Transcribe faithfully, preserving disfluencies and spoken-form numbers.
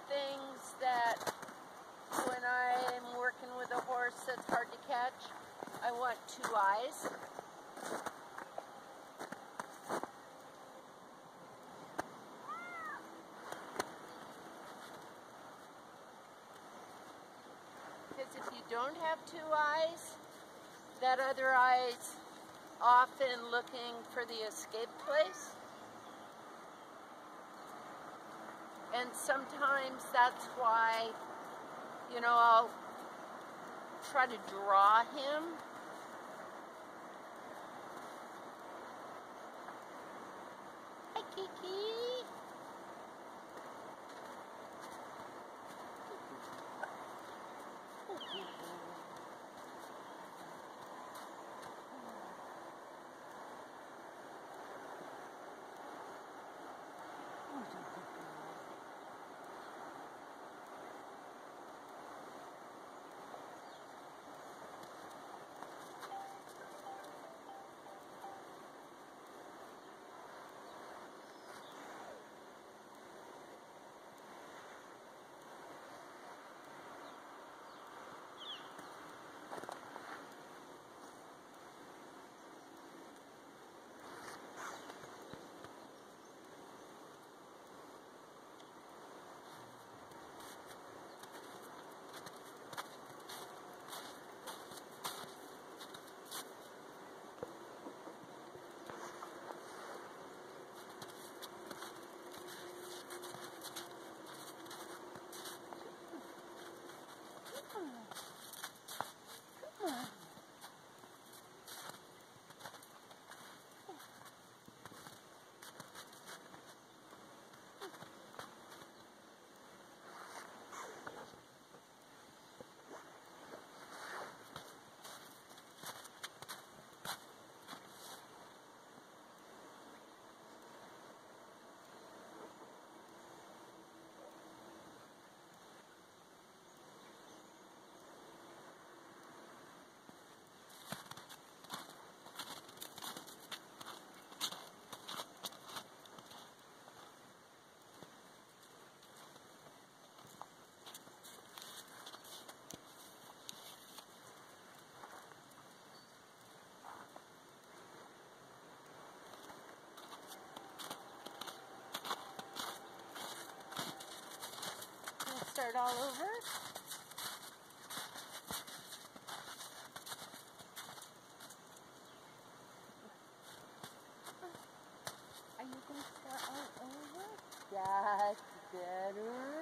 things that when I'm working with a horse that's hard to catch, I want two eyes. Because if you don't have two eyes, that other eye's often looking for the escape place. And sometimes that's why, you know, I'll try to draw him. Hi, Kiki. Start all over. Are you going to start all over? That's better.